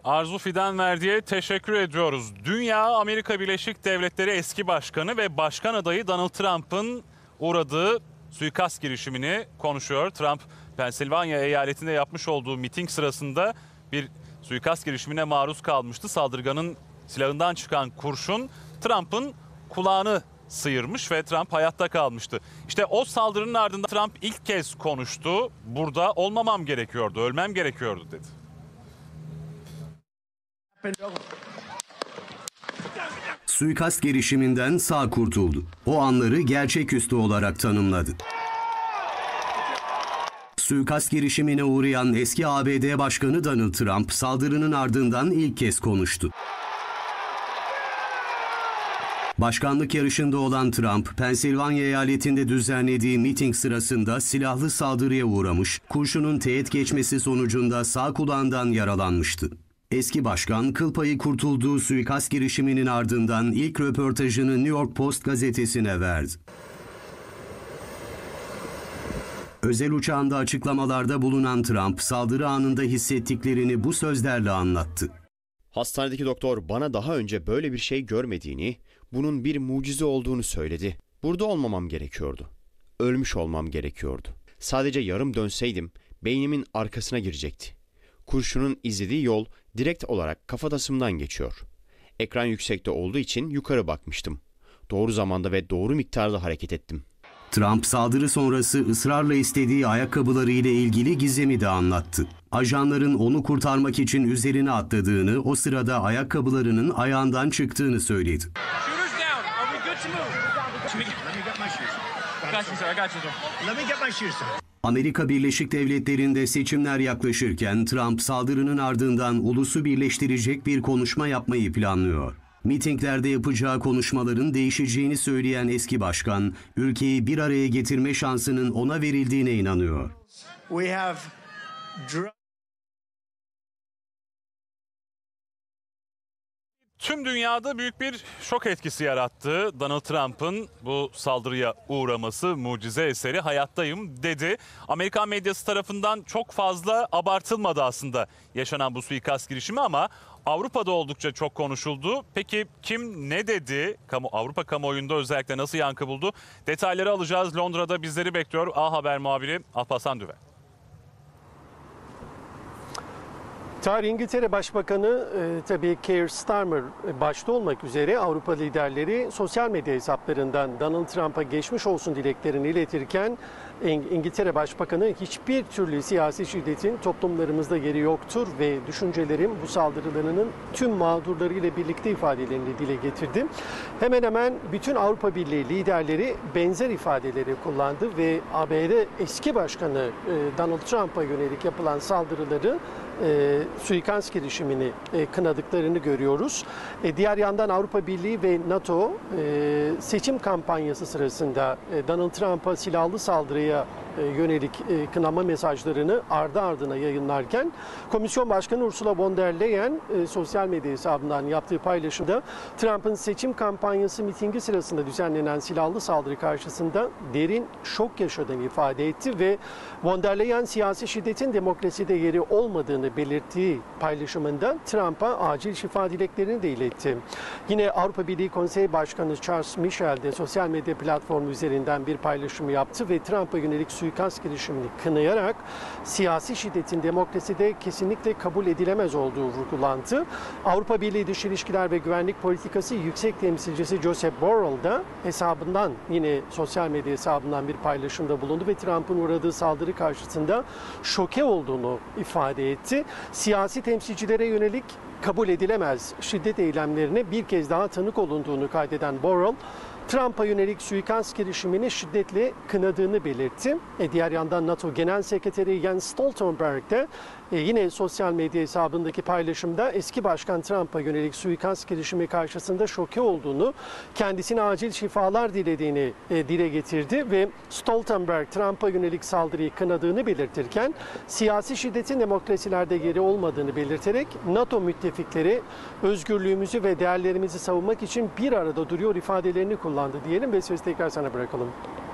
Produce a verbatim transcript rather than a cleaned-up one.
Arzu Fidanverdi'ye teşekkür ediyoruz. Dünya Amerika Birleşik Devletleri eski başkanı ve başkan adayı Donald Trump'ın uğradığı suikast girişimini konuşuyor. Trump, Pensilvanya eyaletinde yapmış olduğu miting sırasında bir suikast girişimine maruz kalmıştı. Saldırganın silahından çıkan kurşun Trump'ın kulağını sıyırmış ve Trump hayatta kalmıştı. İşte o saldırının ardından Trump ilk kez konuştu. Burada olmamam gerekiyordu, ölmem gerekiyordu dedi. Suikast girişiminden sağ kurtuldu. O anları gerçeküstü olarak tanımladı. Suikast girişimine uğrayan eski A B D Başkanı Donald Trump saldırının ardından ilk kez konuştu. Başkanlık yarışında olan Trump, Pensilvanya eyaletinde düzenlediği miting sırasında silahlı saldırıya uğramış, kurşunun teğet geçmesi sonucunda sağ kulağından yaralanmıştı. Eski başkan, kıl payı kurtulduğu suikast girişiminin ardından ilk röportajını New York Post gazetesine verdi. Özel uçağında açıklamalarda bulunan Trump, saldırı anında hissettiklerini bu sözlerle anlattı. Hastanedeki doktor bana daha önce böyle bir şey görmediğini, bunun bir mucize olduğunu söyledi. Burada olmamam gerekiyordu. Ölmüş olmam gerekiyordu. Sadece yarım dönseydim beynimin arkasına girecekti. Kurşunun izlediği yol direkt olarak kafatasımdan geçiyor. Ekran yüksekte olduğu için yukarı bakmıştım. Doğru zamanda ve doğru miktarda hareket ettim. Trump saldırı sonrası ısrarla istediği ayakkabıları ile ilgili gizemi de anlattı. Ajanların onu kurtarmak için üzerine atladığını, o sırada ayakkabılarının ayağından çıktığını söyledi. Amerika Birleşik Devletleri'nde seçimler yaklaşırken Trump saldırının ardından ulusu birleştirecek bir konuşma yapmayı planlıyor. Mitinglerde yapacağı konuşmaların değişeceğini söyleyen eski başkan, ülkeyi bir araya getirme şansının ona verildiğine inanıyor. We have Tüm dünyada büyük bir şok etkisi yarattı. Donald Trump'ın bu saldırıya uğraması, mucize eseri, hayattayım dedi. Amerikan medyası tarafından çok fazla abartılmadı aslında yaşanan bu suikast girişimi ama Avrupa'da oldukça çok konuşuldu. Peki kim ne dedi? Kamu, Avrupa kamuoyunda özellikle nasıl yankı buldu? Detayları alacağız. Londra'da bizleri bekliyor A Haber muhabiri Alparslan Düve. Tarih İngiltere Başbakanı e, tabii Keir Starmer başta olmak üzere Avrupa liderleri sosyal medya hesaplarından Donald Trump'a geçmiş olsun dileklerini iletirken İngiltere Başbakanı hiçbir türlü siyasi şiddetin toplumlarımızda yeri yoktur ve düşüncelerim bu saldırılarının tüm mağdurlarıyla birlikte ifadelerini dile getirdi. Hemen hemen bütün Avrupa Birliği liderleri benzer ifadeleri kullandı ve A B D eski başkanı e, Donald Trump'a yönelik yapılan saldırıları E, suikast girişimini e, kınadıklarını görüyoruz. E, diğer yandan Avrupa Birliği ve NATO e, seçim kampanyası sırasında e, Donald Trump'a silahlı saldırıya e, yönelik e, kınama mesajlarını ardı ardına yayınlarken Komisyon Başkanı Ursula von der Leyen e, sosyal medya hesabından yaptığı paylaşımda Trump'ın seçim kampanyası mitingi sırasında düzenlenen silahlı saldırı karşısında derin şok yaşadığını ifade etti ve von der Leyen siyasi şiddetin demokraside yeri olmadığını belirttiği paylaşımında Trump'a acil şifa dileklerini de iletti. Yine Avrupa Birliği Konsey Başkanı Charles Michel de sosyal medya platformu üzerinden bir paylaşım yaptı ve Trump'a yönelik suikast girişimini kınayarak siyasi şiddetin demokraside kesinlikle kabul edilemez olduğu vurgulandı. Avrupa Birliği Dış İlişkiler ve Güvenlik Politikası Yüksek Temsilcisi Josep Borrell da hesabından yine sosyal medya hesabından bir paylaşımda bulundu ve Trump'ın uğradığı saldırı karşısında şoke olduğunu ifade etti. Siyasi temsilcilere yönelik kabul edilemez şiddet eylemlerine bir kez daha tanık olunduğunu kaydeden Borrell, Trump'a yönelik suikast girişimini şiddetle kınadığını belirtti. E diğer yandan NATO Genel Sekreteri Jens Stoltenberg de e yine sosyal medya hesabındaki paylaşımda eski başkan Trump'a yönelik suikast girişimi karşısında şoke olduğunu, kendisine acil şifalar dilediğini e, dile getirdi ve Stoltenberg Trump'a yönelik saldırıyı kınadığını belirtirken siyasi şiddetin demokrasilerde yeri olmadığını belirterek NATO müttefikleri özgürlüğümüzü ve değerlerimizi savunmak için bir arada duruyor ifadelerini kullandı diyelim ve sözü tekrar sana bırakalım.